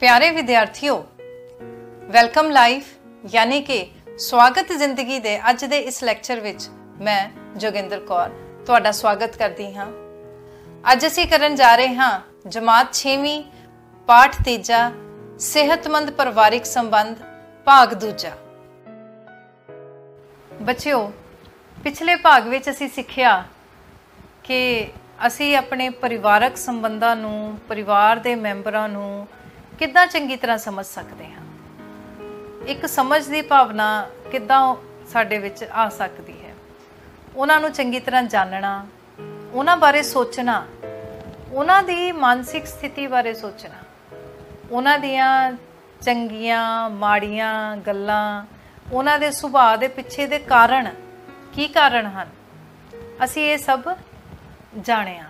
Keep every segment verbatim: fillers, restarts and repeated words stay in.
प्यारे विद्यार्थियों, welcome life यानी कि स्वागत जिंदगी दे अज दे इस लैक्चर विच मैं जोगिंदर कौर तुहाडा स्वागत करती हाँ। अज असीं करन जा रहे हाँ जमात छेवीं पाठ तीजा सेहतमंद परिवारिक संबंध भाग दूजा। बच्चों, पिछले भाग विच असीं सिक्ख्या कि असीं अपने परिवारक संबंधां नूं परिवार दे मैंबरां नूं किद्दां चंगी तरह समझ सकते हैं। एक समझ की भावना किद्दां साडे विच आ सकती है। उन्हां नूं चंगी तरह जानना, उन्हां बारे सोचना, उन्हां दी मानसिक स्थिति बारे सोचना, उन्हां दियां चंगियां माड़ियां गल्लां, उन्हां दे सुभाਅ दे पिछे दे कारण की कारण हन, असीं ये सब जाणिया।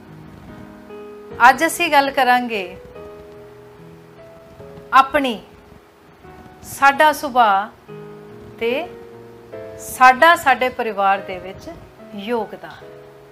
अज असीं गल करांगे अपनी साडा सुभाਅ ते साडा साडे परिवार दे विच योगदान।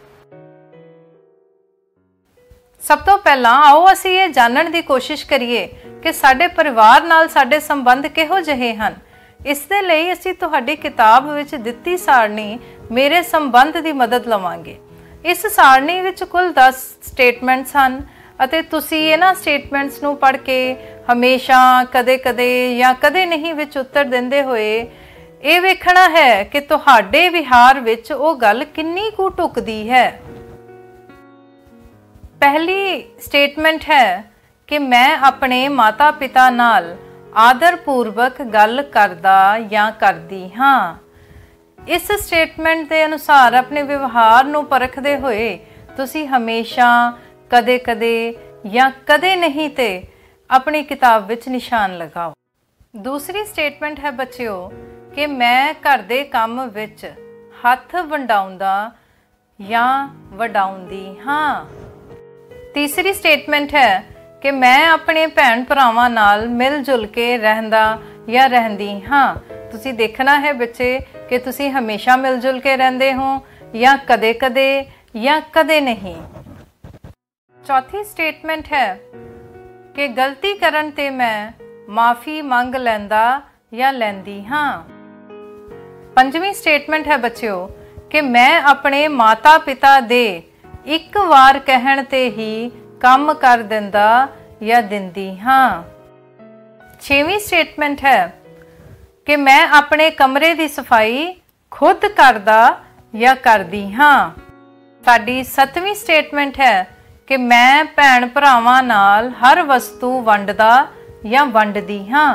सब तो पहला आओ असीं ये जानन दी कोशिश करिए कि साडे परिवार नाल साडे संबंध किहो जिहे हन। इस दे लई असीं तुहाडी किताब विच दित्ती सारणी मेरे संबंध दी मदद लवांगे। इस सारणी विच कुल दस स्टेटमेंट्स हन ਅਤੇ ਤੁਸੀਂ ਇਹਨਾਂ ਸਟੇਟਮੈਂਟਸ ਨੂੰ ਪੜ੍ਹ ਕੇ ਹਮੇਸ਼ਾ ਕਦੇ-ਕਦੇ ਜਾਂ ਕਦੇ ਨਹੀਂ ਵਿੱਚ ਉੱਤਰ ਦਿੰਦੇ ਹੋਏ ਇਹ ਵੇਖਣਾ ਹੈ ਕਿ ਤੁਹਾਡੇ ਵਿਹਾਰ ਵਿੱਚ ਉਹ ਗੱਲ ਕਿੰਨੀ ਕੁ ਢੁਕਦੀ ਹੈ। ਪਹਿਲੀ ਸਟੇਟਮੈਂਟ ਹੈ ਕਿ ਮੈਂ ਆਪਣੇ ਮਾਤਾ-ਪਿਤਾ ਨਾਲ ਆਦਰ-ਪੂਰਵਕ ਗੱਲ ਕਰਦਾ ਜਾਂ ਕਰਦੀ ਹਾਂ। ਇਸ ਸਟੇਟਮੈਂਟ ਦੇ ਅਨੁਸਾਰ ਆਪਣੇ ਵਿਵਹਾਰ ਨੂੰ ਪਰਖਦੇ ਹੋਏ ਤੁਸੀਂ ਹਮੇਸ਼ਾ कदे कदे या कदे नहीं ते अपनी किताब विच निशान लगाओ। दूसरी स्टेटमेंट है बच्चों कि मैं घर दे काम विच हथ वंडाउंदा या वडाउंदी हाँ। तीसरी स्टेटमेंट है कि मैं अपने भैन भरावां नाल मिल जुल के रहंदा या रहंदी हाँ। तुसी देखना है बच्चे कि तुसी हमेशा मिल जुल के रहंदे हो या कदे कदे या कदे नहीं। चौथी स्टेटमेंट है कि गलती करन ते मैं माफ़ी मंग लैंदा या लैंदी हाँ। पंजवीं स्टेटमेंट है बच्चों कि मैं अपने माता पिता दे एक वार कहण ते ही काम कर दिंदा या दिंदी हाँ। छेवीं स्टेटमेंट है कि मैं अपने कमरे दी सफाई खुद करदा या करदी हाँ। साडी सतवीं स्टेटमेंट है कि मैं भैन भरावां नाल हर वस्तु वंडदा या वंडदी हाँ।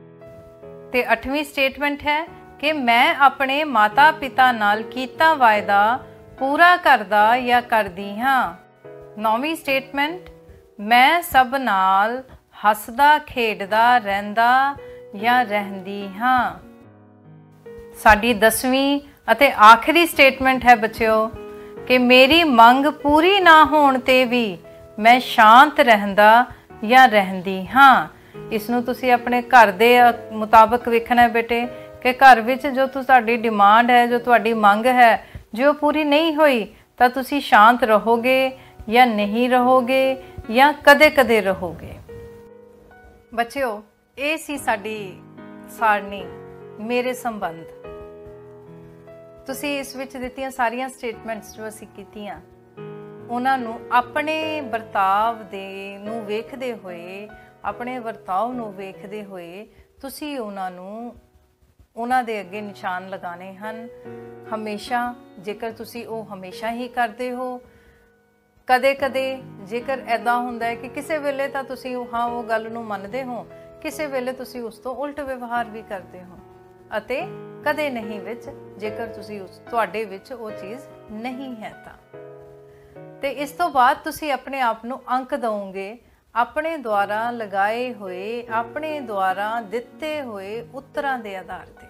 ते अठवीं स्टेटमेंट है कि मैं अपने माता पिता नाल कीता वायदा पूरा करदा या करदी हाँ। नौवीं स्टेटमेंट मैं सब नाल हसदा खेडदा रहिंदा या रहंदी हाँ। साडी दसवीं अते आखिरी स्टेटमेंट है बच्चों कि मेरी मंग पूरी ना होण ते भी मैं शांत रहंदा या रहंदी हाँ। इसनूं तुसी अपने घर दे मुताबिक वेखना है बेटे कि घर विच जो तुहाडी डिमांड है, जो तुहाडी मंग है, जो पूरी नहीं हुई तां तुसी शांत रहोगे या नहीं रहोगे या कदे कदे रहोगे। बच्चों, ये सी साडी सारणी मेरे संबंध। तुसी इस विच दित्तियां सारियां स्टेटमेंट्स जो असीं कीतियां उन्हां नूं अपने बर्ताव दे नूं वेखदे होए, अपने वर्ताव नूं वेखदे होए तुसी उन्हां नूं उन्हां दे अगे निशान लगाने हन। हमेशा जेकर तुसी ओ हमेशा ही करदे हो, कदे कदे जेकर ऐदां हुंदा है कि किसी वेले तां तुसी हाँ वो गल नूं मनदे हो, किसी वेले तुसी उस तो उल्ट व्यवहार भी करते हो ਅਤੇ ਕਦੇ ਨਹੀਂ ਵਿੱਚ ਜੇਕਰ ਤੁਸੀਂ ਉਸ ਤੁਹਾਡੇ ਵਿੱਚ ਉਹ ਚੀਜ਼ ਨਹੀਂ ਹੈ ਤਾਂ। ਤੇ ਇਸ ਤੋਂ ਬਾਅਦ ਤੁਸੀਂ ਆਪਣੇ ਆਪ ਨੂੰ ਅੰਕ ਦਿਓਗੇ ਆਪਣੇ ਦੁਆਰਾ ਲਗਾਏ ਹੋਏ, ਆਪਣੇ ਦੁਆਰਾ ਦਿੱਤੇ ਹੋਏ ਉੱਤਰਾਂ ਦੇ ਆਧਾਰ ਤੇ।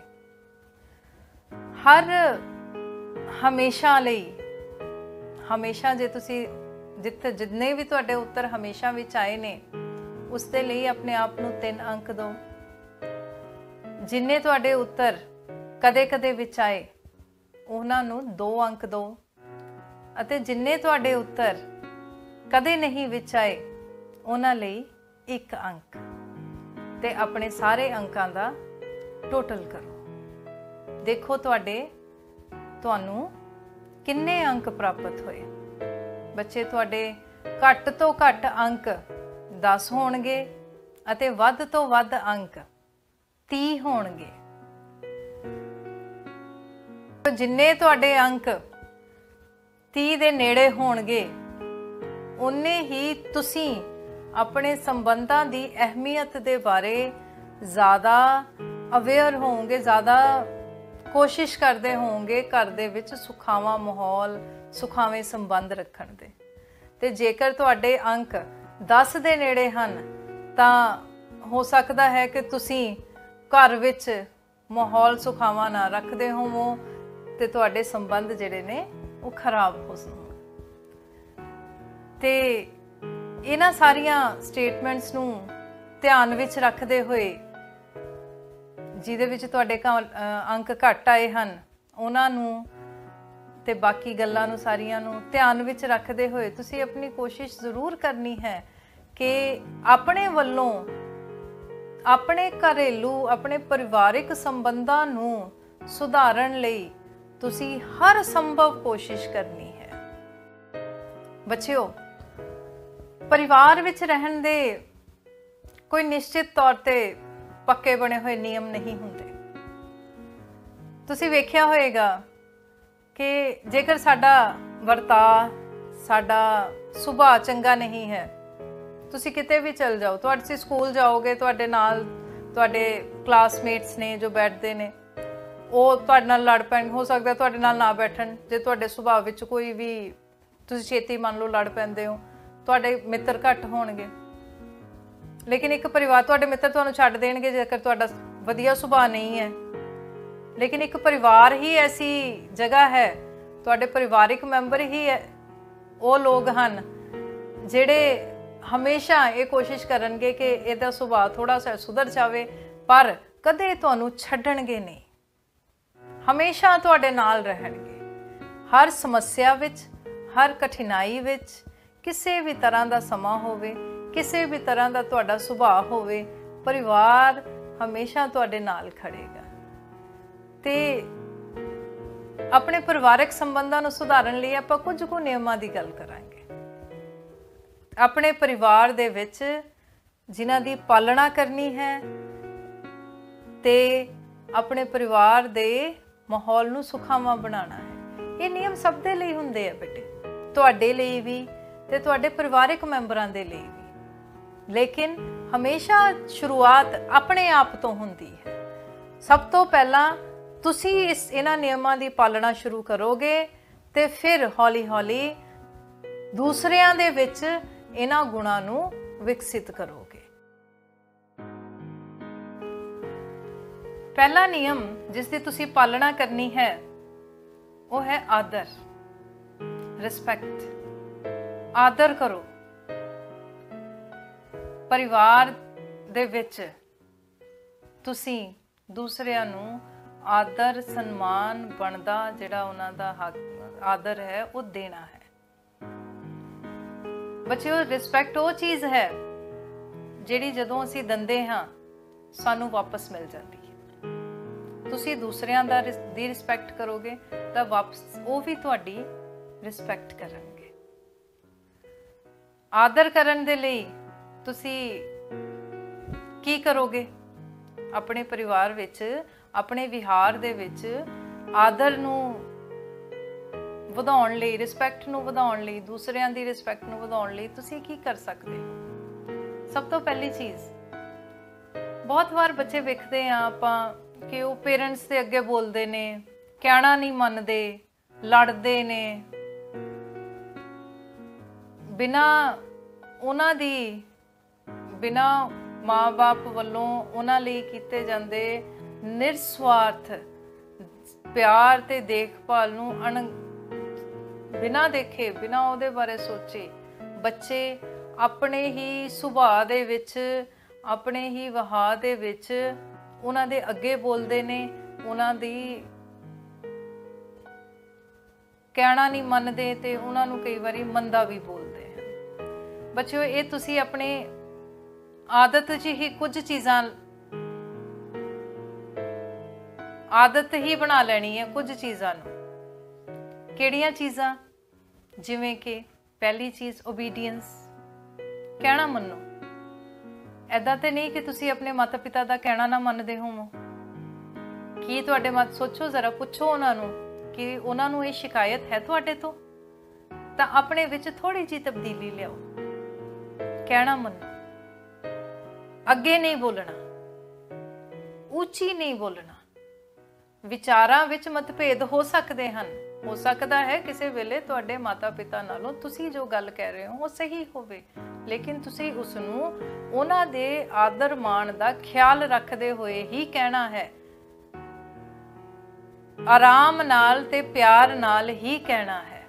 ਹਰ ਹਮੇਸ਼ਾ ਲਈ ਹਮੇਸ਼ਾ ਜੇ ਤੁਸੀਂ ਜਿੱਥੇ ਜਿੰਨੇ ਵੀ ਤੁਹਾਡੇ ਉੱਤਰ ਹਮੇਸ਼ਾ ਵਿੱਚ ਆਏ ਨੇ ਉਸ ਦੇ ਲਈ ਆਪਣੇ ਆਪ ਨੂੰ ਤਿੰਨ ਅੰਕ ਦਿਓ। जिन्ने तुहाडे उत्तर कदे कदे विच आए उन्हां नूं दो अंक दो अते जिन्ने तुहाडे उत्तर कदे नहीं विच आए उन्हां लई एक अंक। ਤੇ ਆਪਣੇ ਸਾਰੇ ਅੰਕਾਂ ਦਾ ਟੋਟਲ ਕਰੋ। ਦੇਖੋ ਤੁਹਾਡੇ ਤੁਹਾਨੂੰ ਕਿੰਨੇ ਅੰਕ ਪ੍ਰਾਪਤ ਹੋਏ। ਬੱਚੇ ਤੁਹਾਡੇ ਘੱਟ ਤੋਂ ਘੱਟ ਅੰਕ ਦਸ ਹੋਣਗੇ ਅਤੇ ਵੱਧ ਤੋਂ ਵੱਧ ਅੰਕ ਤੀਹ ਹੋਣਗੇ। ਜਿੰਨੇ ਤੁਹਾਡੇ ਅੰਕ ਤੀਹ ਦੇ ਨੇੜੇ ਹੋਣਗੇ ਉਨੇ ਹੀ ਤੁਸੀਂ ਆਪਣੇ ਸੰਬੰਧਾਂ ਦੀ ਅਹਿਮੀਅਤ ਦੇ ਬਾਰੇ ਜ਼ਿਆਦਾ ਅਵੇਅਰ ਹੋਵੋਗੇ, ਜ਼ਿਆਦਾ ਕੋਸ਼ਿਸ਼ ਕਰਦੇ ਹੋਵੋਗੇ ਘਰ ਦੇ ਵਿੱਚ ਸੁਖਾਵਾਂ ਮਾਹੌਲ, ਸੁਖਾਵੇਂ ਸੰਬੰਧ ਰੱਖਣ ਦੇ। ਤੇ ਜੇਕਰ ਤੁਹਾਡੇ ਅੰਕ ਦਸ ਦੇ ਨੇੜੇ ਹਨ ਤਾਂ ਹੋ ਸਕਦਾ ਹੈ ਕਿ ਤੁਸੀਂ ਘਰ ਵਿੱਚ ਮਾਹੌਲ ਸੁਖਾਵਾਂ ਨਾ ਰੱਖਦੇ ਹੋਵੋ ਤੇ ਤੁਹਾਡੇ ਸੰਬੰਧ ਜਿਹੜੇ ਨੇ ਉਹ ਖਰਾਬ ਹੋ ਜਾਣ। ਤੇ ਇਹਨਾਂ ਸਾਰੀਆਂ ਸਟੇਟਮੈਂਟਸ ਨੂੰ ਧਿਆਨ ਵਿੱਚ ਰੱਖਦੇ ਹੋਏ ਜਿਹਦੇ ਵਿੱਚ ਤੁਹਾਡੇ ਅੰਕ ਘੱਟ ਆਏ ਹਨ ਉਹਨਾਂ ਨੂੰ ਤੇ ਬਾਕੀ ਗੱਲਾਂ ਨੂੰ ਸਾਰੀਆਂ ਨੂੰ ਧਿਆਨ ਵਿੱਚ ਰੱਖਦੇ ਹੋਏ ਤੁਸੀਂ ਆਪਣੀ ਕੋਸ਼ਿਸ਼ ਜ਼ਰੂਰ ਕਰਨੀ ਹੈ ਕਿ ਆਪਣੇ ਵੱਲੋਂ ਆਪਣੇ ਘਰੇਲੂ, ਆਪਣੇ ਪਰਿਵਾਰਿਕ ਸੰਬੰਧਾਂ ਨੂੰ ਸੁਧਾਰਨ ਲਈ ਤੁਸੀਂ ਹਰ ਸੰਭਵ ਕੋਸ਼ਿਸ਼ ਕਰਨੀ ਹੈ। ਬੱਚਿਓ, ਪਰਿਵਾਰ ਵਿੱਚ ਰਹਿਣ ਦੇ ਕੋਈ ਨਿਸ਼ਚਿਤ ਤੌਰ ਤੇ ਪੱਕੇ ਬਣੇ ਹੋਏ ਨਿਯਮ ਨਹੀਂ ਹੁੰਦੇ। ਤੁਸੀਂ ਵੇਖਿਆ ਹੋਵੇਗਾ ਕਿ ਜੇਕਰ ਸਾਡਾ ਵਰਤਾਅ, ਸਾਡਾ ਸੁਭਾਅ ਚੰਗਾ ਨਹੀਂ ਹੈ, ਤੁਸੀਂ ਕਿਤੇ ਵੀ ਚਲ ਜਾਓ, ਤੁਸੀਂ ਸਕੂਲ ਜਾਓਗੇ, ਤੁਹਾਡੇ ਨਾਲ ਤੁਹਾਡੇ ਕਲਾਸਮੇਟਸ ਨੇ ਜੋ ਬੈਠਦੇ ਨੇ ਉਹ ਤੁਹਾਡੇ ਨਾਲ ਲੜ ਪੈਣ, ਹੋ ਸਕਦਾ ਤੁਹਾਡੇ ਨਾਲ ਨਾ ਬੈਠਣ। ਜੇ ਤੁਹਾਡੇ ਸੁਭਾਅ ਵਿੱਚ ਕੋਈ ਵੀ, ਤੁਸੀਂ ਛੇਤੀ ਮੰਨ ਲਓ ਲੜ ਪੈਂਦੇ ਹੋ, ਤੁਹਾਡੇ ਮਿੱਤਰ ਘੱਟ ਹੋਣਗੇ। ਲੇਕਿਨ ਇੱਕ ਪਰਿਵਾਰ, ਤੁਹਾਡੇ ਮਿੱਤਰ ਤੁਹਾਨੂੰ ਛੱਡ ਦੇਣਗੇ ਜੇਕਰ ਤੁਹਾਡਾ ਵਧੀਆ ਸੁਭਾਅ ਨਹੀਂ ਹੈ। ਲੇਕਿਨ ਇੱਕ ਪਰਿਵਾਰ ਹੀ ਐਸੀ ਜਗ੍ਹਾ ਹੈ, ਤੁਹਾਡੇ ਪਰਿਵਾਰਿਕ ਮੈਂਬਰ ਹੀ ਉਹ ਲੋਕ ਹਨ ਜਿਹੜੇ ਹਮੇਸ਼ਾ ਇਹ ਕੋਸ਼ਿਸ਼ ਕਰਨਗੇ ਕਿ ਇਹਦਾ ਸੁਭਾਅ ਥੋੜਾ ਜਿਹਾ ਸੁਧਰ ਜਾਵੇ, ਪਰ ਕਦੇ ਤੁਹਾਨੂੰ ਛੱਡਣਗੇ ਨਹੀਂ, ਹਮੇਸ਼ਾ ਤੁਹਾਡੇ ਨਾਲ ਰਹਿਣਗੇ। ਹਰ ਸਮੱਸਿਆ ਵਿੱਚ, ਹਰ ਕਠਿਨਾਈ ਵਿੱਚ, ਕਿਸੇ ਵੀ ਤਰ੍ਹਾਂ ਦਾ ਸਮਾਂ ਹੋਵੇ, ਕਿਸੇ ਵੀ ਤਰ੍ਹਾਂ ਦਾ ਤੁਹਾਡਾ ਸੁਭਾਅ ਹੋਵੇ, ਪਰਿਵਾਰ ਹਮੇਸ਼ਾ ਤੁਹਾਡੇ ਨਾਲ ਖੜੇਗਾ। ਤੇ ਆਪਣੇ ਪਰਿਵਾਰਕ ਸੰਬੰਧਾਂ ਨੂੰ ਸੁਧਾਰਨ ਲਈ ਆਪਾਂ ਕੁਝ ਕੁ ਨਿਯਮਾਂ ਦੀ ਗੱਲ ਕਰਾਂਗੇ। ਆਪਣੇ ਪਰਿਵਾਰ ਦੇ ਵਿੱਚ ਜਿਨ੍ਹਾਂ ਦੀ ਪਾਲਣਾ ਕਰਨੀ ਹੈ ਤੇ ਆਪਣੇ ਪਰਿਵਾਰ ਦੇ ਮਾਹੌਲ ਨੂੰ ਸੁਖਾਵਾਂ ਬਣਾਉਣਾ ਹੈ। ਇਹ ਨਿਯਮ ਸਭ ਦੇ ਲਈ ਹੁੰਦੇ ਆ ਬੇਟੇ, ਤੁਹਾਡੇ ਲਈ ਵੀ ਤੇ ਤੁਹਾਡੇ ਪਰਿਵਾਰਿਕ ਮੈਂਬਰਾਂ ਦੇ ਲਈ ਵੀ। ਲੇਕਿਨ ਹਮੇਸ਼ਾ ਸ਼ੁਰੂਆਤ ਆਪਣੇ ਆਪ ਤੋਂ ਹੁੰਦੀ ਹੈ। ਸਭ ਤੋਂ ਪਹਿਲਾਂ ਤੁਸੀਂ ਇਸ ਇਹਨਾਂ ਨਿਯਮਾਂ ਦੀ ਪਾਲਣਾ ਸ਼ੁਰੂ ਕਰੋਗੇ ਤੇ ਫਿਰ ਹੌਲੀ-ਹੌਲੀ ਦੂਸਰਿਆਂ ਦੇ ਵਿੱਚ ਇਹਨਾਂ ਗੁਣਾਂ ਨੂੰ ਵਿਕਸਿਤ ਕਰੋਗੇ। ਪਹਿਲਾ ਨਿਯਮ ਜਿਸ ਦੀ ਤੁਸੀਂ ਪਾਲਣਾ ਕਰਨੀ ਹੈ ਉਹ ਹੈ ਆਦਰ, ਰਿਸਪੈਕਟ। ਆਦਰ ਕਰੋ। ਪਰਿਵਾਰ ਦੇ ਵਿੱਚ ਤੁਸੀਂ ਦੂਸਰਿਆਂ ਨੂੰ ਆਦਰ, ਸਨਮਾਨ ਬਣਦਾ ਜਿਹੜਾ ਉਹਨਾਂ ਦਾ ਹੱਕ ਆਦਰ ਹੈ ਉਹ ਦੇਣਾ ਹੈ। ਬੱਚਿਓ, ਰਿਸਪੈਕਟ ਉਹ ਚੀਜ਼ ਹੈ ਜਿਹੜੀ ਜਦੋਂ ਅਸੀਂ ਦਿੰਦੇ ਹਾਂ ਸਾਨੂੰ ਵਾਪਸ ਮਿਲ ਜਾਂਦੀ ਹੈ। ਤੁਸੀਂ ਦੂਸਰਿਆਂ ਦਾ ਦੀ ਰਿਸਪੈਕਟ ਕਰੋਗੇ ਤਾਂ ਵਾਪਸ ਉਹ ਵੀ ਤੁਹਾਡੀ ਰਿਸਪੈਕਟ ਕਰਨਗੇ। ਆਦਰ ਕਰਨ ਦੇ ਲਈ ਤੁਸੀਂ ਕੀ ਕਰੋਗੇ? ਆਪਣੇ ਪਰਿਵਾਰ ਵਿੱਚ, ਆਪਣੇ ਵਿਹਾਰ ਦੇ ਵਿੱਚ ਆਦਰ ਨੂੰ ਵਧਾਉਣ ਲਈ, ਰਿਸਪੈਕਟ ਨੂੰ ਵਧਾਉਣ ਲਈ, ਦੂਸਰਿਆਂ ਦੀ ਰਿਸਪੈਕਟ ਨੂੰ ਵਧਾਉਣ ਲਈ ਤੁਸੀਂ ਕੀ ਕਰ ਸਕਦੇ ਹੋ? ਸਭ ਤੋਂ ਪਹਿਲੀ ਚੀਜ਼, ਬਹੁਤ ਵਾਰ ਬੱਚੇ ਵੇਖਦੇ ਆ ਆਪਾਂ ਕਿ ਉਹ ਪੇਰੈਂਟਸ ਦੇ ਅੱਗੇ ਬੋਲਦੇ ਨੇ, ਕਹਿਣਾ ਨਹੀਂ ਮੰਨਦੇ, ਲੜਦੇ ਨੇ, ਬਿਨਾਂ ਉਹਨਾਂ ਦੀ, ਬਿਨਾਂ ਮਾਂ-ਬਾਪ ਵੱਲੋਂ ਉਹਨਾਂ ਲਈ ਕੀਤੇ ਜਾਂਦੇ ਨਿਰਸਵਾਰਥ ਪਿਆਰ ਤੇ ਦੇਖਭਾਲ ਨੂੰ ਅਣ ਬਿਨਾਂ ਦੇਖੇ, ਬਿਨਾਂ ਉਹਦੇ ਬਾਰੇ ਸੋਚੇ ਬੱਚੇ ਆਪਣੇ ਹੀ ਸੁਭਾਅ ਦੇ ਵਿੱਚ, ਆਪਣੇ ਹੀ ਵਹਾਅ ਦੇ ਵਿੱਚ ਉਹਨਾਂ ਦੇ ਅੱਗੇ ਬੋਲਦੇ ਨੇ, ਉਹਨਾਂ ਦੀ ਕਹਿਣਾ ਨਹੀਂ ਮੰਨਦੇ ਤੇ ਉਹਨਾਂ ਨੂੰ ਕਈ ਵਾਰੀ ਮੰਦਾ ਵੀ ਬੋਲਦੇ ਹਨ। ਬੱਚਿਓ, ਇਹ ਤੁਸੀਂ ਆਪਣੇ ਆਦਤ ਜਿਹੀ ਕੁਝ ਚੀਜ਼ਾਂ ਆਦਤ ਹੀ ਬਣਾ ਲੈਣੀ ਹੈ ਕੁਝ ਚੀਜ਼ਾਂ ਨੂੰ। ਕਿਹੜੀਆਂ ਚੀਜ਼ਾਂ? ਜਿਵੇਂ ਕਿ ਪਹਿਲੀ ਚੀਜ਼ ਓਬੀਡੀਐਂਸ, ਕਹਿਣਾ ਮੰਨੋ। ਐਦਾਂ ਤੇ ਨਹੀਂ ਕਿ ਤੁਸੀਂ ਆਪਣੇ ਮਾਤਾ ਪਿਤਾ ਦਾ ਕਹਿਣਾ ਨਾ ਮੰਨਦੇ ਹੋਵੋ। ਕੀ ਤੁਹਾਡੇ ਮਤ ਸੋਚੋ ਜ਼ਰਾ, ਪੁੱਛੋ ਉਹਨਾਂ ਨੂੰ ਕਿ ਉਹਨਾਂ ਨੂੰ ਇਹ ਸ਼ਿਕਾਇਤ ਹੈ ਤੁਹਾਡੇ ਤੋਂ, ਤਾਂ ਆਪਣੇ ਵਿੱਚ ਥੋੜੀ ਜਿਹੀ ਤਬਦੀਲੀ ਲਿਆਓ। ਕਹਿਣਾ ਮੰਨੋ, ਅੱਗੇ ਨਹੀਂ ਬੋਲਣਾ, ਉੱਚੀ ਨਹੀਂ ਬੋਲਣਾ। ਵਿਚਾਰਾਂ ਵਿੱਚ ਮਤਭੇਦ ਹੋ ਸਕਦੇ ਹਨ, ਹੋ ਸਕਦਾ ਹੈ ਕਿਸੇ ਵੇਲੇ ਤੁਹਾਡੇ ਮਾਤਾ ਪਿਤਾ ਨਾਲੋਂ ਤੁਸੀਂ ਜੋ ਗੱਲ ਕਹਿ ਰਹੇ ਹੋ ਉਹ ਸਹੀ ਹੋਵੇ, ਲੇਕਿਨ ਤੁਸੀਂ ਉਸ ਨੂੰ ਉਹਨਾਂ ਦੇ ਆਦਰ ਮਾਣ ਦਾ ਖਿਆਲ ਰੱਖਦੇ ਹੋਏ ਹੀ ਕਹਿਣਾ ਹੈ। ਆਰਾਮ ਨਾਲ ਤੇ ਪਿਆਰ ਨਾਲ ਹੀ ਕਹਿਣਾ ਹੈ।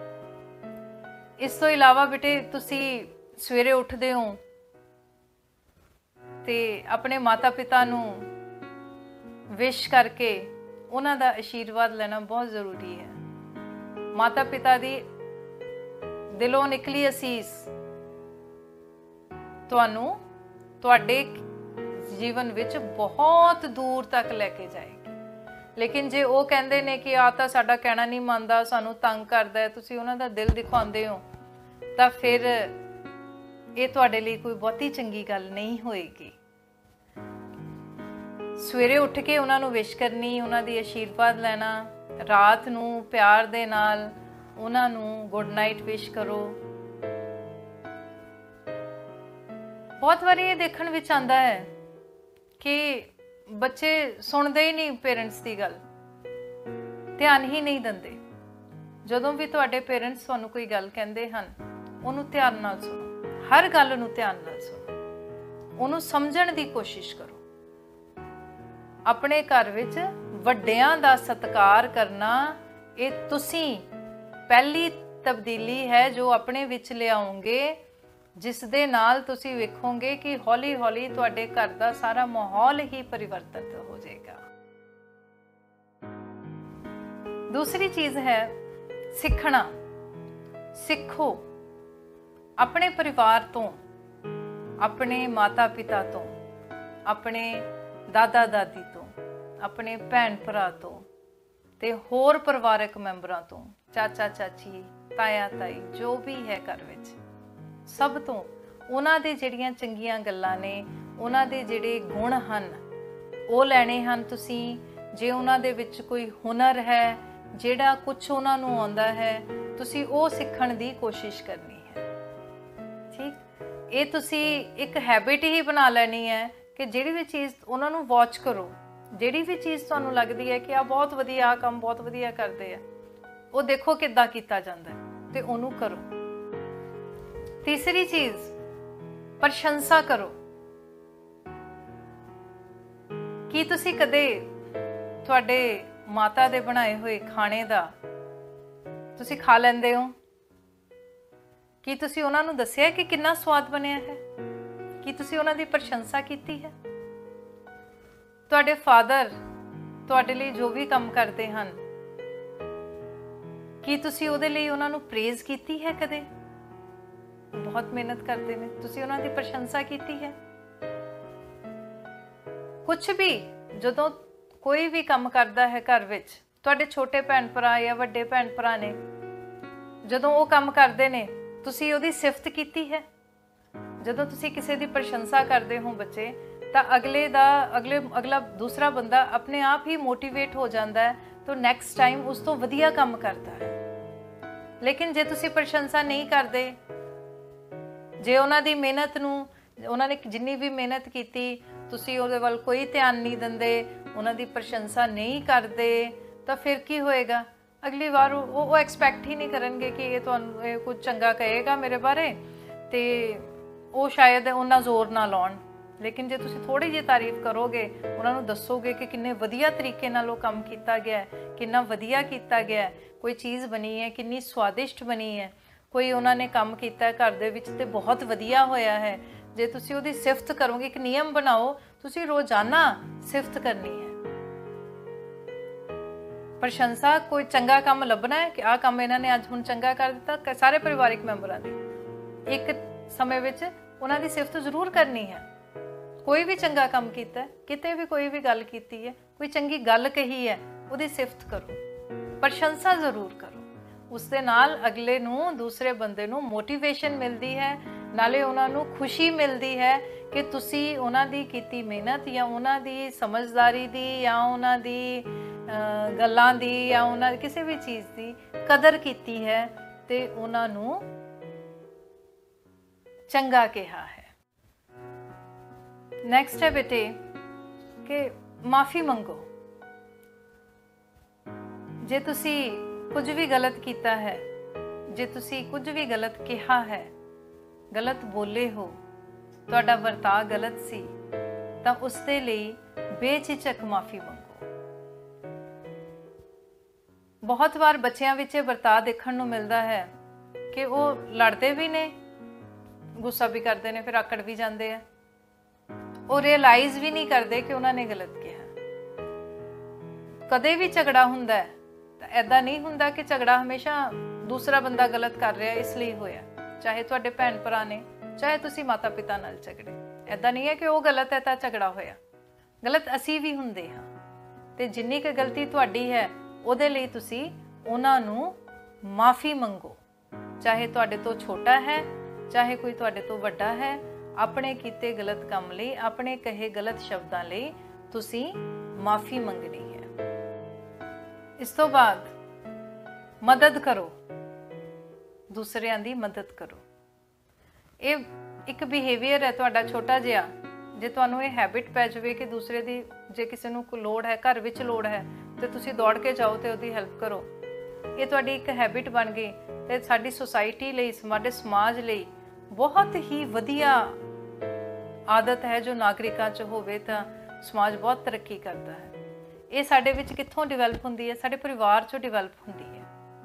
ਇਸ ਤੋਂ ਇਲਾਵਾ ਬੇਟੇ, ਤੁਸੀਂ ਸਵੇਰੇ ਉੱਠਦੇ ਹੋ ਤੇ ਆਪਣੇ ਮਾਤਾ ਪਿਤਾ ਨੂੰ ਵਿਸ਼ ਕਰਕੇ ਉਹਨਾਂ ਦਾ ਆਸ਼ੀਰਵਾਦ ਲੈਣਾ ਬਹੁਤ ਜ਼ਰੂਰੀ ਹੈ। ਮਾਤਾ ਪਿਤਾ ਦੀ ਦਿਲੋਂ ਨਿਕਲੀ ਅਸੀਸ ਤੁਹਾਨੂੰ ਤੁਹਾਡੇ ਜੀਵਨ ਵਿੱਚ ਬਹੁਤ ਦੂਰ ਤੱਕ ਲੈ ਕੇ ਜਾਏਗੀ। ਲੇਕਿਨ ਜੇ ਉਹ ਕਹਿੰਦੇ ਨੇ ਕਿ ਆ ਤਾਂ ਸਾਡਾ ਕਹਿਣਾ ਨਹੀਂ ਮੰਨਦਾ, ਸਾਨੂੰ ਤੰਗ ਕਰਦਾ ਹੈ, ਤੁਸੀਂ ਉਹਨਾਂ ਦਾ ਦਿਲ ਦਿਖਾਉਂਦੇ ਹੋ, ਤਾਂ ਫਿਰ ਇਹ ਤੁਹਾਡੇ ਲਈ ਕੋਈ ਬਹੁਤੀ ਚੰਗੀ ਗੱਲ ਨਹੀਂ ਹੋਏਗੀ। ਸਵੇਰੇ ਉੱਠ ਕੇ ਉਹਨਾਂ ਨੂੰ ਵਿਸ਼ ਕਰਨੀ, ਉਹਨਾਂ ਦੀ ਆਸ਼ੀਰਵਾਦ ਲੈਣਾ। ਰਾਤ ਨੂੰ ਪਿਆਰ ਦੇ ਨਾਲ ਉਹਨਾਂ ਨੂੰ ਗੁੱਡ ਨਾਈਟ ਵਿਸ਼ ਕਰੋ। ਬਹੁਤ ਵਾਰੀ ਇਹ ਦੇਖਣ ਵਿੱਚ ਆਉਂਦਾ ਹੈ ਕਿ ਬੱਚੇ ਸੁਣਦੇ ਹੀ ਨਹੀਂ ਪੇਰੈਂਟਸ ਦੀ ਗੱਲ, ਧਿਆਨ ਹੀ ਨਹੀਂ ਦਿੰਦੇ। ਜਦੋਂ ਵੀ ਤੁਹਾਡੇ ਪੇਰੈਂਟਸ ਤੁਹਾਨੂੰ ਕੋਈ ਗੱਲ ਕਹਿੰਦੇ ਹਨ, ਉਹਨੂੰ ਧਿਆਨ ਨਾਲ ਸੁਣੋ, ਹਰ ਗੱਲ ਨੂੰ ਧਿਆਨ ਨਾਲ ਸੁਣੋ, ਉਹਨੂੰ ਸਮਝਣ ਦੀ ਕੋਸ਼ਿਸ਼ ਕਰੋ। ਆਪਣੇ ਘਰ ਵਿੱਚ ਵੱਡਿਆਂ ਦਾ ਸਤਿਕਾਰ ਕਰਨਾ, ਇਹ ਤੁਸੀਂ ਪਹਿਲੀ ਤਬਦੀਲੀ ਹੈ ਜੋ ਆਪਣੇ ਵਿੱਚ ਲਿਆਓਗੇ, ਜਿਸ ਦੇ ਨਾਲ ਤੁਸੀਂ ਵੇਖੋਗੇ ਕਿ ਹੌਲੀ ਹੌਲੀ ਤੁਹਾਡੇ ਘਰ ਦਾ ਸਾਰਾ ਮਾਹੌਲ ਹੀ ਪਰਿਵਰਤਿਤ ਹੋ ਜਾਏਗਾ। ਦੂਸਰੀ ਚੀਜ਼ ਹੈ ਸਿੱਖਣਾ। ਸਿੱਖੋ ਆਪਣੇ ਪਰਿਵਾਰ ਤੋਂ, ਆਪਣੇ ਮਾਤਾ ਪਿਤਾ ਤੋਂ, ਆਪਣੇ ਦਾਦਾ ਦਾਦੀ ਤੋਂ, ਆਪਣੇ ਭੈਣ ਭਰਾ ਤੋਂ ਤੇ ਹੋਰ ਪਰਿਵਾਰਕ ਮੈਂਬਰਾਂ ਤੋਂ, ਚਾਚਾ ਚਾਚੀ, ਤਾਇਆ ਤਾਈ, ਜੋ ਵੀ ਹੈ ਘਰ ਵਿੱਚ, ਸਭ ਤੋਂ ਉਹਨਾਂ ਦੇ ਜਿਹੜੀਆਂ ਚੰਗੀਆਂ ਗੱਲਾਂ ਨੇ, ਉਹਨਾਂ ਦੇ ਜਿਹੜੇ ਗੁਣ ਹਨ, ਉਹ ਲੈਣੇ ਹਨ ਤੁਸੀਂ। ਜੇ ਉਹਨਾਂ ਦੇ ਵਿੱਚ ਕੋਈ ਹੁਨਰ ਹੈ, ਜਿਹੜਾ ਕੁਝ ਉਹਨਾਂ ਨੂੰ ਆਉਂਦਾ ਹੈ, ਤੁਸੀਂ ਉਹ ਸਿੱਖਣ ਦੀ ਕੋਸ਼ਿਸ਼ ਕਰਨੀ ਹੈ। ਠੀਕ, ਇਹ ਤੁਸੀਂ ਇੱਕ ਹੈਬਿਟ ਹੀ ਬਣਾ ਲੈਣੀ ਹੈ ਕਿ ਜਿਹੜੀ ਵੀ ਚੀਜ਼ ਉਹਨਾਂ ਨੂੰ ਵਾਚ ਕਰੋ, ਜਿਹੜੀ ਵੀ ਚੀਜ਼ ਤੁਹਾਨੂੰ ਲੱਗਦੀ ਹੈ ਕਿ ਆ ਬਹੁਤ ਵਧੀਆ, ਆ ਕੰਮ ਬਹੁਤ ਵਧੀਆ ਕਰਦੇ ਆ, ਉਹ ਦੇਖੋ ਕਿੱਦਾਂ ਕੀਤਾ ਜਾਂਦਾ ਤੇ ਉਹਨੂੰ ਕਰੋ। ਤੀਸਰੀ ਚੀਜ਼, ਪ੍ਰਸ਼ੰਸਾ ਕਰੋ। ਕੀ ਤੁਸੀਂ ਕਦੇ ਤੁਹਾਡੇ ਮਾਤਾ ਦੇ ਬਣਾਏ ਹੋਏ ਖਾਣੇ ਦਾ ਤੁਸੀਂ ਖਾ ਲੈਂਦੇ ਹੋ? ਕੀ ਤੁਸੀਂ ਉਹਨਾਂ ਨੂੰ ਦੱਸਿਆ ਕਿ ਕਿੰਨਾ ਸਵਾਦ ਬਣਿਆ ਹੈ? ਕੀ ਤੁਸੀਂ ਉਹਨਾਂ ਦੀ ਪ੍ਰਸ਼ੰਸਾ ਕੀਤੀ ਹੈ? ਤੁਹਾਡੇ ਫਾਦਰ ਤੁਹਾਡੇ ਲਈ ਜੋ ਵੀ ਕੰਮ ਕਰਦੇ ਹਨ, ਕੀ ਤੁਸੀਂ ਉਹਦੇ ਲਈ ਉਹਨਾਂ ਨੂੰ ਪ੍ਰੇਜ਼ ਕੀਤੀ ਹੈ? ਕਦੇ ਬਹੁਤ ਮਿਹਨਤ ਕਰਦੇ ਨੇ, ਤੁਸੀਂ ਉਹਨਾਂ ਦੀ ਪ੍ਰਸ਼ੰਸਾ ਕੀਤੀ ਹੈ? ਕੁਝ ਵੀ, ਜਦੋਂ ਕੋਈ ਵੀ ਕੰਮ ਕਰਦਾ ਹੈ ਘਰ ਵਿੱਚ, ਤੁਹਾਡੇ ਛੋਟੇ ਭੈਣ ਭਰਾ ਜਾਂ ਵੱਡੇ ਭੈਣ ਭਰਾ ਨੇ, ਜਦੋਂ ਉਹ ਕੰਮ ਕਰਦੇ ਨੇ, ਤੁਸੀਂ ਉਹਦੀ ਸਿਫਤ ਕੀਤੀ ਹੈ? ਜਦੋਂ ਤੁਸੀਂ ਕਿਸੇ ਦੀ ਪ੍ਰਸ਼ੰਸਾ ਕਰਦੇ ਹੋ ਬੱਚੇ, ਤਾਂ ਅਗਲੇ ਦਾ ਅਗਲੇ ਅਗਲਾ ਦੂਸਰਾ ਬੰਦਾ ਆਪਣੇ ਆਪ ਹੀ ਮੋਟੀਵੇਟ ਹੋ ਜਾਂਦਾ ਹੈ, ਤਾਂ ਨੈਕਸਟ ਟਾਈਮ ਉਸ ਤੋਂ ਵਧੀਆ ਕੰਮ ਕਰਦਾ ਹੈ। ਲੇਕਿਨ ਜੇ ਤੁਸੀਂ ਪ੍ਰਸ਼ੰਸਾ ਨਹੀਂ ਕਰਦੇ, ਜੇ ਉਹਨਾਂ ਦੀ ਮਿਹਨਤ ਨੂੰ, ਉਹਨਾਂ ਨੇ ਜਿੰਨੀ ਵੀ ਮਿਹਨਤ ਕੀਤੀ, ਤੁਸੀਂ ਉਹਦੇ ਵੱਲ ਕੋਈ ਧਿਆਨ ਨਹੀਂ ਦਿੰਦੇ, ਉਹਨਾਂ ਦੀ ਪ੍ਰਸ਼ੰਸਾ ਨਹੀਂ ਕਰਦੇ, ਤਾਂ ਫਿਰ ਕੀ ਹੋਏਗਾ? ਅਗਲੀ ਵਾਰ ਉਹ ਉਹ ਐਕਸਪੈਕਟ ਹੀ ਨਹੀਂ ਕਰਨਗੇ ਕਿ ਇਹ ਤੁਹਾਨੂੰ ਇਹ ਕੁਝ ਚੰਗਾ ਕਹੇਗਾ ਮੇਰੇ ਬਾਰੇ, ਤੇ ਉਹ ਸ਼ਾਇਦ ਉਹਨਾਂ ਜ਼ੋਰ ਨਾ ਲਾਉਣ। ਲੇਕਿਨ ਜੇ ਤੁਸੀਂ ਥੋੜੀ ਜਿਹੀ ਤਾਰੀਫ ਕਰੋਗੇ, ਉਹਨਾਂ ਨੂੰ ਦੱਸੋਗੇ ਕਿ ਕਿੰਨੇ ਵਧੀਆ ਤਰੀਕੇ ਨਾਲ ਉਹ ਕੰਮ ਕੀਤਾ ਗਿਆ, ਕਿੰਨਾ ਵਧੀਆ ਕੀਤਾ ਗਿਆ, ਕੋਈ ਚੀਜ਼ ਬਣੀ ਹੈ ਕਿੰਨੀ ਸਵਾਦਿਸ਼ਟ ਬਣੀ ਹੈ, ਕੋਈ ਉਹਨਾਂ ਨੇ ਕੰਮ ਕੀਤਾ ਘਰ ਦੇ ਵਿੱਚ ਤੇ ਬਹੁਤ ਵਧੀਆ ਹੋਇਆ ਹੈ, ਜੇ ਤੁਸੀਂ ਉਹਦੀ ਸਿਫਤ ਕਰੋਗੇ, ਇੱਕ ਨਿਯਮ ਬਣਾਓ, ਤੁਸੀਂ ਰੋਜ਼ਾਨਾ ਸਿਫਤ ਕਰਨੀ ਹੈ। ਪ੍ਰਸ਼ੰਸਾ, ਕੋਈ ਚੰਗਾ ਕੰਮ ਲੱਭਣਾ ਹੈ ਕਿ ਆਹ ਕੰਮ ਇਹਨਾਂ ਨੇ ਅੱਜ ਹੁਣ ਚੰਗਾ ਕਰ ਦਿੱਤਾ, ਸਾਰੇ ਪਰਿਵਾਰਿਕ ਮੈਂਬਰਾਂ ਦੀ ਇੱਕ ਸਮੇਂ ਵਿੱਚ ਉਹਨਾਂ ਦੀ ਸਿਫਤ ਜ਼ਰੂਰ ਕਰਨੀ ਹੈ। कोई भी चंगा काम कीता, किते भी कोई भी गल कीती है, कोई चंगी गल कही है, उहदी सिफत करो, प्रशंसा जरूर करो। उस दे नाल अगले नूं दूसरे बंदे नूं मोटिवेशन मिलती है, नाले उन्हां नूं खुशी मिलती है कि तुसी उन्हां दी कीती मेहनत या उन्हां दी समझदारी दी या उन्हां दी गल्लां दी या उन्हां किसी भी चीज़ दी कदर कीती है ते उन्हां नूं चंगा कहा है। नैक्सट है बेटे कि माफ़ी मंगो। जे तुसी कुछ भी गलत किया है, जे तुसी कुछ भी गलत कहा है, गलत बोले हो, तुहाडा वर्ता गलत सी, तां उस दे लई बेझिझक माफ़ी मंगो। बहुत बार बच्चों विच वर्ता देखण नूं मिलदा है कि वो लड़ते भी ने, गुस्सा भी करते हैं, फिर आकड़ भी जाते हैं, वो रियलाइज़ भी नहीं करते कि उन्होंने गलत किया। कदे भी झगड़ा हुंदा है तो ऐदा नहीं हुंदा कि झगड़ा हमेशा दूसरा बंदा गलत कर रहा इसलिए होया, चाहे तुहाडे भैन भरा ने, चाहे तुसी माता पिता नाल झगड़े, ऐदा नहीं है कि वो गलत है तो झगड़ा होया। गलत असी भी हुंदे हां, ते जिन्नी क गलती तुहाडी है उहदे लई तुसी उहनां नूं माफ़ी मंगो, चाहे तुहाडे तो छोटा है चाहे कोई तुहाडे तो वड्डा है। अपने कीते गलत काम लई, अपने कहे गलत शब्दां लई तुसी माफ़ी मंगनी है। इस तो बाद मदद करो, दूसरिਆਂ दी मदद करो। ये एक बिहेवियर है तुहाडा छोटा जिहा, जे तुहानूं ये हैबिट पै जावे कि दूसरे दी जे किसी नूं कोई लोड़ है, घर विच लोड़ है तो तुसी दौड़ के जाओ तो उसदी हैल्प करो, ये तुहाडी एक हैबिट बन गई ते साडी सोसाइटी लई, साडे समाज लई बहुत ही वधिया आदत है। जो नागरिकां च होवे तां समाज बहुत तरक्की करता है। ये साडे विच कित्थों डिवेलप हुंदी है? साडे परिवार चों डिवेलप हुंदी है।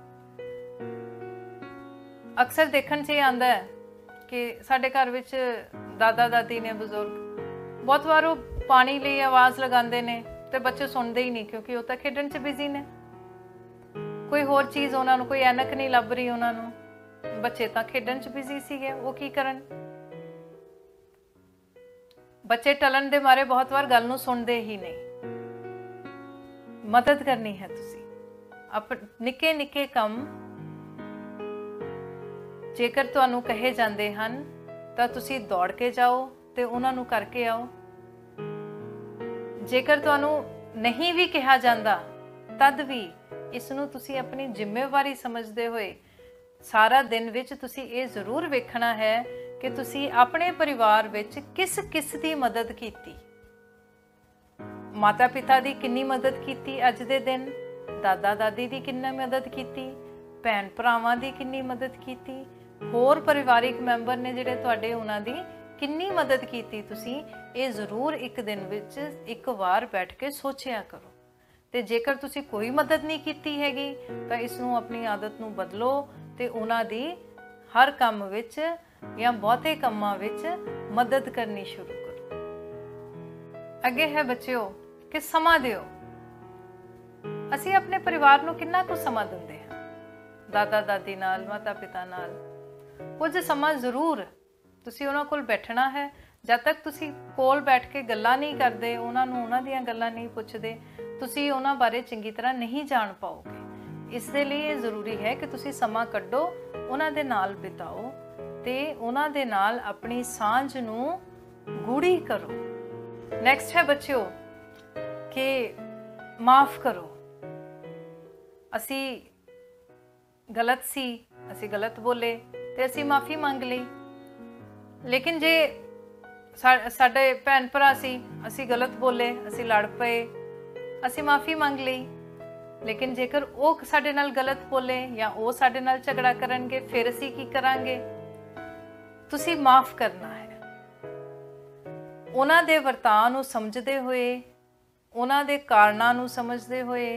अक्सर देखण च आंदा है कि साडे घर विच दादा दादी ने, बजुर्ग बहुत बार वो पानी लई आवाज़ लगांदे ने ते बच्चे सुणदे ही नहीं, क्योंकि वो तां खेडण च बिजी ने। कोई होर चीज़ उन्हां नूं, कोई ऐनक नहीं लभ रही उन्हां नूं, बच्चे तां खेडण च बिजी सीगे, वो की करन? बच्चे टलन दे मारे बहुत बार गल नूं सुणदे ही नहीं। मदद करनी है तुसी अप निक्के निक्के कम जेकर तुहानूं कहे जांदे हन तां तुसी दौड़ के जाओ ते उन्हां नूं करके आओ। जेकर तुहानूं नहीं भी कहा जांदा तद भी इसनूं तुसी अपनी जिम्मेवारी समझदे होए सारा दिन विच तुसी ये जरूर वेखना है कि तुसी अपने परिवार विच किस किस दी मदद कीती। माता पिता दी किन्नी मदद कीती अज दे दिन, दादा दादी दी किन्नी मदद कीती, भैन भरावां दी किन्नी मदद कीती, होर परिवारिक मैंबर ने जिहड़े तुहाडे उन्हां दी किन्नी मदद कीती। तुसी ये जरूर एक दिन विच एक बार बैठ के सोचिया करो। ते जेकर तुसी कोई मदद नहीं कीती हैगी तां इसनूं अपनी आदत नूं बदलो ते उन्हां दी हर काम विच या बहुते कामां विच मदद करनी शुरू करो। अगे है बच्चों कि समा दिओ। असी अपने परिवार नूं किन्ना कुछ समा दिंदे हां, दादा दादी नाल, माता पिता नाल। कुछ समा जरूर तुसी उन्हां कोल बैठना है। जब तक तुसी कोल बैठ के गल्लां नहीं करदे, उन्हां नूं उन्हां दियां गल्लां नहीं पुछदे, तुसी उन्हां बारे चंगी तरह नहीं जान पाओगे। इस दे लई जरूरी है कि तुसी समा कड्डो, उन्हां दे नाल बिताओ ते उन्हां दे नाल अपनी सांझ नूं गूढ़ी करो। नैक्सट है बच्चों कि माफ़ करो। असी गलत सी, असी गलत बोले ते असी माफ़ी मंग लई, लेकिन जे साडे भैन भरा सी, असी गलत बोले, असी लड़ पे, असी माफ़ी मंग लई, लेकिन जेकर वो साडे नाल गलत बोले या वो साडे नाल झगड़ा करनगे फिर असी की करांगे? तुसी माफ़ करना है। उन्हां दे वर्ताव नूं समझदे होए, उन्हां दे कारणां नूं समझदे होए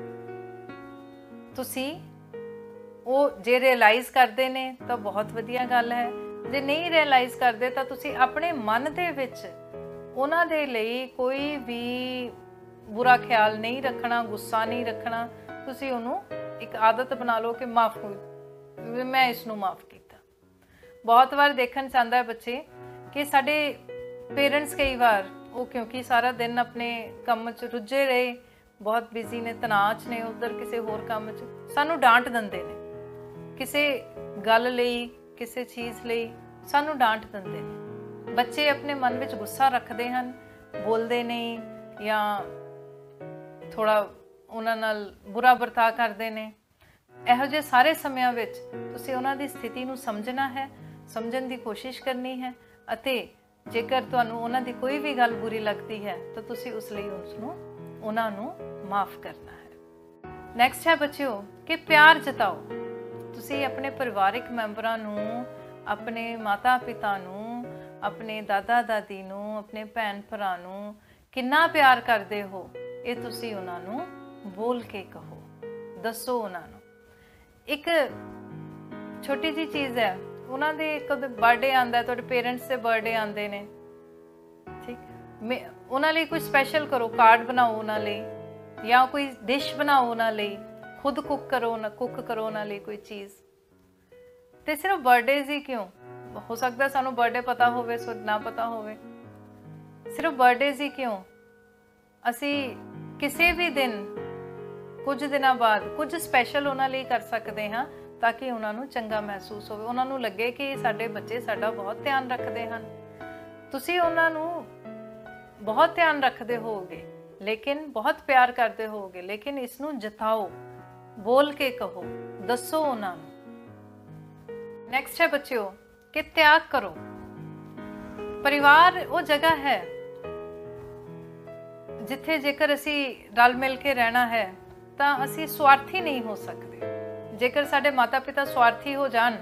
तुसी वो जे रियलाइज़ करते ने तो बहुत वधिया गल है, जे नहीं रियलाइज़ करते तो तुसी अपने मन दे विच उन्हां दे लई कोई भी बुरा ख्याल नहीं रखना, गुस्सा नहीं रखना। तुसी उन्हों एक आदत बना लो कि माफ़ हो, मैं इसनूं माफ़ किया। बहुत बार देखण च आंदा है बच्चे कि साडे पेरेंट्स कई बार वो क्योंकि सारा दिन अपने काम च रुझे रहे, बहुत बिजी ने, तनाव च ने, उधर किसी होर काम च सानू डांट दिंदे ने, किसी गल लई किसी चीज़ लई सानू डांट दिंदे ने। बच्चे अपने मन में गुस्सा रखते हैं, बोलते नहीं या थोड़ा उन्हां नाल बुरा बर्ताव करते हैं। ਇਹੋ ਜਿਹੇ ਸਾਰੇ ਸਮਿਆਂ ਵਿੱਚ ਤੁਸੀਂ ਉਹਨਾਂ ਦੀ ਸਥਿਤੀ ਨੂੰ ਸਮਝਣਾ ਹੈ, ਸਮਝਣ ਦੀ ਕੋਸ਼ਿਸ਼ ਕਰਨੀ ਹੈ ਅਤੇ ਜੇਕਰ ਤੁਹਾਨੂੰ ਉਹਨਾਂ ਦੀ ਕੋਈ ਵੀ ਗੱਲ ਬੁਰੀ ਲੱਗਦੀ ਹੈ ਤਾਂ ਤੁਸੀਂ ਉਸ ਲਈ ਉਸ ਨੂੰ ਉਹਨਾਂ ਨੂੰ ਮਾਫ ਕਰਨਾ ਹੈ। ਨੈਕਸਟ ਹੈ ਬੱਚਿਓ ਕਿ ਪਿਆਰ ਜਤਾਓ। ਤੁਸੀਂ ਆਪਣੇ ਪਰਿਵਾਰਿਕ ਮੈਂਬਰਾਂ ਨੂੰ, ਆਪਣੇ ਮਾਤਾ ਪਿਤਾ ਨੂੰ, ਆਪਣੇ ਦਾਦਾ ਦਾਦੀ ਨੂੰ, ਆਪਣੇ ਭੈਣ ਭਰਾ ਨੂੰ ਕਿੰਨਾ ਪਿਆਰ ਕਰਦੇ ਹੋ, ਇਹ ਤੁਸੀਂ ਉਹਨਾਂ ਨੂੰ ਬੋਲ ਕੇ ਕਹੋ, ਦੱਸੋ ਉਹਨਾਂ ਨੂੰ। एक छोटी जी चीज़ है, उन्होंने कद बर्थडे आता है, तो पेरेंट्स के बर्थडे आते हैं, ठीक, उन्होंने कोई स्पैशल करो, कार्ड बनाओ उन्होंने, या कोई डिश बनाओ उन्होंने, खुद कुक करो, ना कुक करो उन्होंने कोई चीज़। तो सिर्फ बर्थडेज ही क्यों, हो सकता सानू बर्थडे पता होवे, सो ना पता होवे, सिर्फ बर्थडेज ही क्यों, असी किसी भी दिन कुछ दिनों बाद कुछ स्पैशल उन्होंने कर सकते हाँ, ताकि उन्होंने चंगा महसूस हो, उन्होंने लगे कि साडे बच्चे साडा बहुत ध्यान रखते हैं। तुसी उन्होंने बहुत ध्यान रखते होगे, लेकिन बहुत प्यार करते होगे, लेकिन इसनू जताओ, बोल के कहो, दसो उन्होंने। नैक्सट है बच्चों कि त्याग करो। परिवार वो जगह है जिथे जेकर असी रल मिल के रहना है ਤਾਂ ਅਸੀਂ ਸਵਾਰਥੀ ਨਹੀਂ ਹੋ ਸਕਦੇ। ਜੇਕਰ ਸਾਡੇ ਮਾਤਾ ਪਿਤਾ ਸਵਾਰਥੀ ਹੋ ਜਾਣ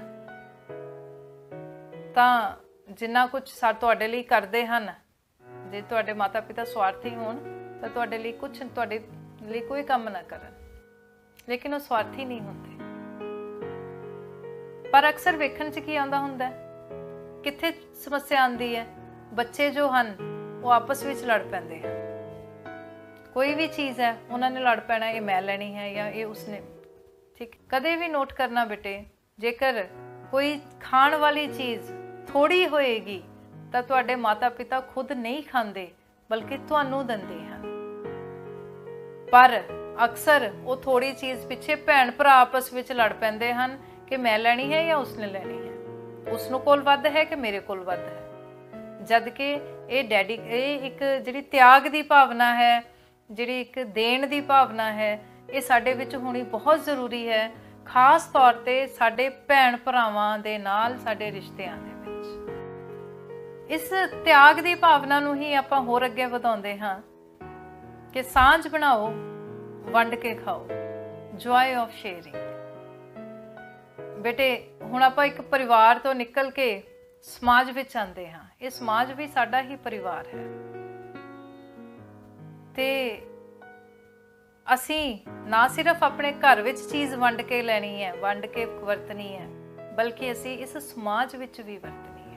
ਤਾਂ ਜਿੰਨਾ ਕੁਝ ਸਾ ਤੁਹਾਡੇ ਲਈ ਕਰਦੇ ਹਨ, ਜੇ ਤੁਹਾਡੇ ਮਾਤਾ ਪਿਤਾ ਸਵਾਰਥੀ ਹੋਣ ਤਾਂ ਤੁਹਾਡੇ ਲਈ ਕੁਝ, ਤੁਹਾਡੇ ਲਈ ਕੋਈ ਕੰਮ ਨਾ ਕਰਨ, ਲੇਕਿਨ ਉਹ ਸਵਾਰਥੀ ਨਹੀਂ ਹੁੰਦੇ। ਪਰ ਅਕਸਰ ਵੇਖਣ 'ਚ ਕੀ ਆਉਂਦਾ ਹੁੰਦਾ, ਕਿੱਥੇ ਸਮੱਸਿਆ ਆਉਂਦੀ ਹੈ, ਬੱਚੇ ਜੋ ਹਨ ਉਹ ਆਪਸ ਵਿੱਚ ਲੜ ਪੈਂਦੇ ਹਨ। कोई भी चीज़ है उन्होंने लड़ पैना, ये मैं लेनी है या ये उसने, ठीक। कदे भी नोट करना बेटे, जेकर कोई खाण वाली चीज़ थोड़ी होएगी तो तुहाडे माता पिता खुद नहीं खाते, बल्कि तुहानू दिंदे हैं। पर अक्सर वो थोड़ी चीज़ पिछे भैन भरा आपस में लड़ पैंदे हैं कि मैं लैनी है या उसने लैनी है, उसनू कोल वध है कि मेरे कोल वध है। जद कि ये डैडी, ये एक जिहड़ी त्याग की भावना है, ਜਿਹੜੀ ਇੱਕ ਦੇਣ ਦੀ ਭਾਵਨਾ ਹੈ, ਇਹ ਸਾਡੇ ਵਿੱਚ ਹੋਣੀ ਬਹੁਤ ਜ਼ਰੂਰੀ ਹੈ, ਖਾਸ ਤੌਰ ਤੇ ਸਾਡੇ ਭੈਣ ਭਰਾਵਾਂ ਦੇ ਨਾਲ ਸਾਡੇ ਰਿਸ਼ਤਿਆਂ ਦੇ ਵਿੱਚ। ਇਸ ਤਿਆਗ ਦੀ ਭਾਵਨਾ ਨੂੰ ਹੀ ਆਪਾਂ ਹੋਰ ਅੱਗੇ ਵਧਾਉਂਦੇ ਹਾਂ ਕਿ ਸਾਂਝ ਬਣਾਓ, ਵੰਡ ਕੇ ਖਾਓ, ਜੋਏ ਆਫ ਸ਼ੇਅਰਿੰਗ। ਬੇਟੇ ਹੁਣ ਆਪਾਂ ਇੱਕ ਪਰਿਵਾਰ ਤੋਂ ਨਿਕਲ ਕੇ ਸਮਾਜ ਵਿੱਚ ਆਉਂਦੇ ਹਾਂ, ਇਹ ਸਮਾਜ ਵੀ ਸਾਡਾ ਹੀ ਪਰਿਵਾਰ ਹੈ ਤੇ ਅਸੀਂ ਨਾ ਸਿਰਫ ਆਪਣੇ ਘਰ ਵਿੱਚ ਚੀਜ਼ ਵੰਡ ਕੇ ਲੈਣੀ ਹੈ, ਵੰਡ ਕੇ ਵਰਤਣੀ ਹੈ, ਬਲਕਿ ਅਸੀਂ ਇਸ ਸਮਾਜ ਵਿੱਚ ਵੀ ਵਰਤਣੀ ਹੈ।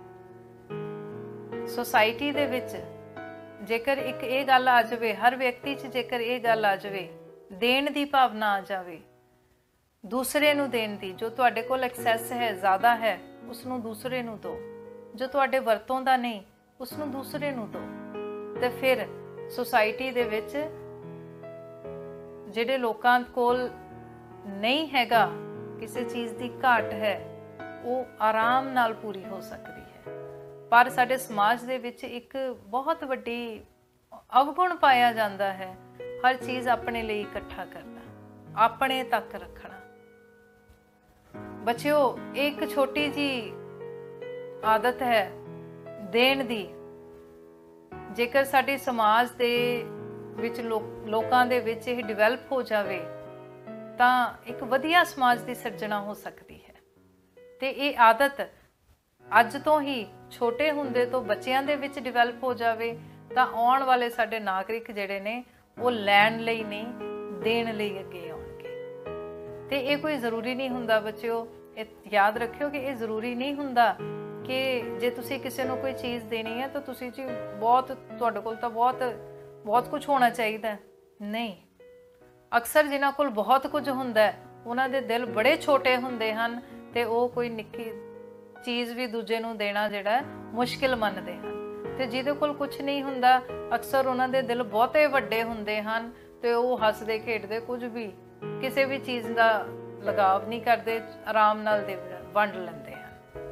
ਸੋਸਾਇਟੀ ਦੇ ਵਿੱਚ ਜੇਕਰ ਇੱਕ ਇਹ ਗੱਲ ਆ ਜਾਵੇ, ਹਰ ਵਿਅਕਤੀ 'ਚ ਜੇਕਰ ਇਹ ਗੱਲ ਆ ਜਾਵੇ, ਦੇਣ ਦੀ ਭਾਵਨਾ ਆ ਜਾਵੇ, ਦੂਸਰੇ ਨੂੰ ਦੇਣ ਦੀ, ਜੋ ਤੁਹਾਡੇ ਕੋਲ ਐਕਸੈਸ ਹੈ, ਜ਼ਿਆਦਾ ਹੈ, ਉਸ ਨੂੰ ਦੂਸਰੇ ਨੂੰ ਦਿਓ, ਜੋ ਤੁਹਾਡੇ ਵਰਤੋਂ ਦਾ ਨਹੀਂ ਉਸ ਨੂੰ ਦੂਸਰੇ ਨੂੰ ਦਿਓ। ਤੇ ਫਿਰ सोसाइटी दे विच जिहड़े लोकां कोल नहीं हैगा, किसी चीज़ की घाट है, वो आराम नाल पूरी हो सकती है। पर साडे समाज दे विच एक बहुत वड्डी अवगुण पाया जाता है, हर चीज़ अपने लिए इकट्ठा करना, अपने तक रखना। बच्चों एक छोटी जी आदत है देण दी, जेकर साडे समाज दे विच लो लोकां दे विच इह डिवेलप हो जावे तां एक वधिया समाज दी सिरजना हो सकती है। ते इह आदत अज तो ही छोटे हुंदे तो बच्चियां दे विच डिवेलप हो जावे तां आउण वाले साडे नागरिक जिहड़े ने वो लैण लई नहीं, देण लई अगे आउणगे। ते इह कोई ज़रूरी नहीं हुंदा बच्चों, इह याद रखियो कि इह ज़रूरी नहीं हुंदा कि जे तुसी किसी को कोई चीज़ देनी है तो तुसी जी बहुत तुहाडे कोल तां बहुत बहुत कुछ होना चाहिए, नहीं। अक्सर जिन्हां कोल बहुत कुछ हुंदा उन्हां दे दिल बड़े छोटे हुंदे हन ते वो कोई निक्की चीज़ भी दूजे नूं देना जिहड़ा मुश्किल मनदे हन। ਤੇ ਜਿਹਦੇ ਕੋਲ ਕੁਝ ਨਹੀਂ ਹੁੰਦਾ ਅਕਸਰ ਉਹਨਾਂ ਦੇ ਦਿਲ ਬਹੁਤੇ ਵੱਡੇ ਹੁੰਦੇ ਹਨ ਤੇ ਉਹ ਹੱਸਦੇ ਖੇਡਦੇ ਕੁਝ ਵੀ ਕਿਸੇ ਵੀ ਚੀਜ਼ ਦਾ ਲਗਾਵ ਨਹੀਂ ਕਰਦੇ, ਆਰਾਮ ਨਾਲ ਦੇ ਵੰਡ ਲੈਂਦੇ ਹਨ।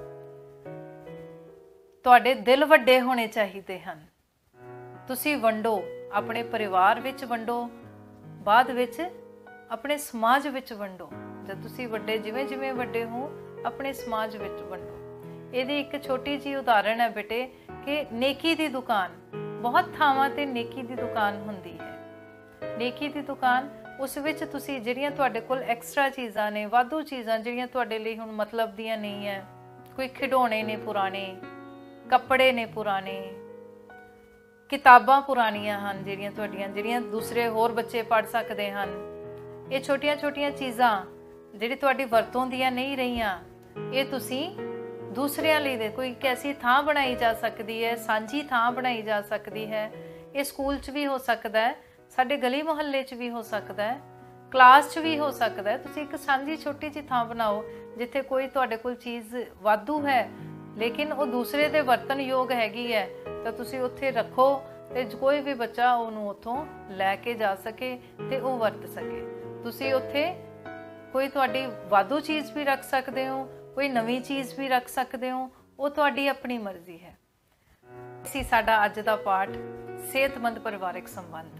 ਤੁਹਾਡੇ ਦਿਲ ਵੱਡੇ ਹੋਣੇ ਚਾਹੀਦੇ ਹਨ। ਤੁਸੀਂ ਵੰਡੋ, ਆਪਣੇ ਪਰਿਵਾਰ ਵਿੱਚ ਵੰਡੋ, ਬਾਅਦ ਵਿੱਚ ਆਪਣੇ ਸਮਾਜ ਵਿੱਚ ਵੰਡੋ। ਜਦ ਤੁਸੀਂ ਵੱਡੇ ਜਿਵੇਂ ਜਿਵੇਂ ਵੱਡੇ ਹੋ ਆਪਣੇ ਸਮਾਜ ਵਿੱਚ ਵੰਡੋ। ਇਹਦੀ ਇੱਕ ਛੋਟੀ ਜਿਹੀ ਉਦਾਹਰਣ ਹੈ ਬੇਟੇ ਕਿ ਨੇਕੀ ਦੀ ਦੁਕਾਨ, ਬਹੁਤ ਥਾਵਾਂ ਤੇ ਨੇਕੀ ਦੀ ਦੁਕਾਨ ਹੁੰਦੀ ਹੈ। ਨੇਕੀ ਦੀ ਦੁਕਾਨ ਉਸ ਵਿੱਚ ਤੁਸੀਂ ਜਿਹੜੀਆਂ ਤੁਹਾਡੇ ਕੋਲ ਐਕਸਟਰਾ ਚੀਜ਼ਾਂ ਨੇ, ਵਾਧੂ ਚੀਜ਼ਾਂ ਜਿਹੜੀਆਂ ਤੁਹਾਡੇ ਲਈ ਹੁਣ ਮਤਲਬ ਦੀਆਂ ਨਹੀਂ ਹੈ, ਕੋਈ ਖਿਡੌਣੇ ਨੇ ਪੁਰਾਣੇ, ਕੱਪੜੇ ਨੇ ਪੁਰਾਣੇ, ਕਿਤਾਬਾਂ ਪੁਰਾਣੀਆਂ ਹਨ ਜਿਹੜੀਆਂ ਤੁਹਾਡੀਆਂ, ਜਿਹੜੀਆਂ ਦੂਸਰੇ ਹੋਰ ਬੱਚੇ ਪੜ੍ਹ ਸਕਦੇ ਹਨ, ਇਹ ਛੋਟੀਆਂ ਛੋਟੀਆਂ ਚੀਜ਼ਾਂ ਜਿਹੜੀ ਤੁਹਾਡੀ ਵਰਤੋਂ ਦੀਆਂ ਨਹੀਂ ਰਹੀਆਂ, ਇਹ ਤੁਸੀਂ ਦੂਸਰਿਆਂ ਲਈ ਦੇ ਕੋਈ ਇੱਕ ਐਸੀ ਥਾਂ ਬਣਾਈ ਜਾ ਸਕਦੀ ਹੈ, ਸਾਂਝੀ ਥਾਂ ਬਣਾਈ ਜਾ ਸਕਦੀ ਹੈ। ਇਹ ਸਕੂਲ 'ਚ ਵੀ ਹੋ ਸਕਦਾ ਹੈ, ਸਾਡੇ ਗਲੀ ਮੁਹੱਲੇ 'ਚ ਵੀ ਹੋ ਸਕਦਾ ਹੈ, ਕਲਾਸ 'ਚ ਵੀ ਹੋ ਸਕਦਾ ਹੈ। ਤੁਸੀਂ ਇੱਕ ਸਾਂਝੀ ਛੋਟੀ ਜਿਹੀ ਥਾਂ ਬਣਾਓ ਜਿੱਥੇ ਕੋਈ ਤੁਹਾਡੇ ਕੋਲ ਚੀਜ਼ ਵਾਧੂ ਹੈ ਲੇਕਿਨ ਉਹ ਦੂਸਰੇ ਦੇ ਵਰਤਨ ਯੋਗ ਹੈਗੀ ਹੈ, ਤਾਂ ਤੁਸੀਂ ਉੱਥੇ ਰੱਖੋ ਤੇ ਕੋਈ ਵੀ ਬੱਚਾ ਉਹਨੂੰ ਉੱਥੋਂ ਲੈ ਕੇ ਜਾ ਸਕੇ ਤੇ ਉਹ ਵਰਤ ਸਕੇ। ਤੁਸੀਂ ਉੱਥੇ ਕੋਈ ਤੁਹਾਡੀ ਵਾਧੂ ਚੀਜ਼ ਵੀ ਰੱਖ ਸਕਦੇ ਹੋ, ਕੋਈ ਨਵੀਂ ਚੀਜ਼ ਵੀ ਰੱਖ ਸਕਦੇ ਹੋ, ਉਹ ਤੁਹਾਡੀ ਆਪਣੀ ਮਰਜ਼ੀ ਹੈ। ਸੀ ਸਾਡਾ ਅੱਜ ਦਾ ਪਾਠ ਸਿਹਤਮੰਦ ਪਰਿਵਾਰਕ ਸੰਬੰਧ।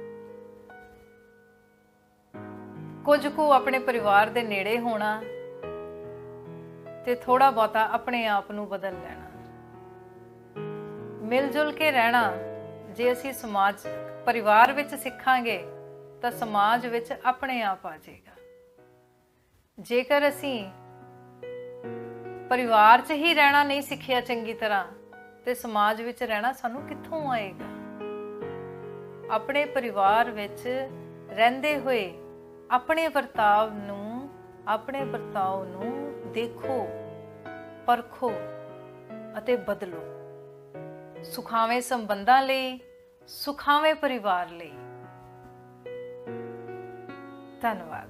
ਕੁਝ ਕੁ ਆਪਣੇ ਪਰਿਵਾਰ ਦੇ ਨੇੜੇ ਹੋਣਾ ਤੇ ਥੋੜਾ ਬਹੁਤਾ ਆਪਣੇ ਆਪ ਨੂੰ ਬਦਲ ਲੈਣਾ। ਮਿਲ ਜੁਲ ਕੇ ਰਹਿਣਾ ਜੇ ਅਸੀਂ ਸਮਾਜ ਪਰਿਵਾਰ ਵਿੱਚ ਸਿੱਖਾਂਗੇ ਤਾਂ ਸਮਾਜ ਵਿੱਚ ਆਪਣੇ ਆਪ ਆ ਜਾਏਗਾ। ਜੇਕਰ ਅਸੀਂ ਪਰਿਵਾਰ 'ਚ ਹੀ ਰਹਿਣਾ ਨਹੀਂ ਸਿੱਖਿਆ ਚੰਗੀ ਤਰ੍ਹਾਂ ਤੇ ਸਮਾਜ ਵਿੱਚ ਰਹਿਣਾ ਸਾਨੂੰ ਕਿੱਥੋਂ ਆਏਗਾ। ਆਪਣੇ ਪਰਿਵਾਰ ਵਿੱਚ ਰਹਿੰਦੇ ਹੋਏ ਆਪਣੇ ਵਰਤਾਵ ਨੂੰ ਆਪਣੇ ਵਰਤਾਓ ਨੂੰ ਦੇਖੋ, ਪਰਖੋ ਅਤੇ ਬਦਲੋ। ਸੁਖਾਵੇਂ ਸੰਬੰਧਾਂ ਲਈ, ਸੁਖਾਵੇਂ ਪਰਿਵਾਰ ਲਈ। ਧੰਨਵਾਦ।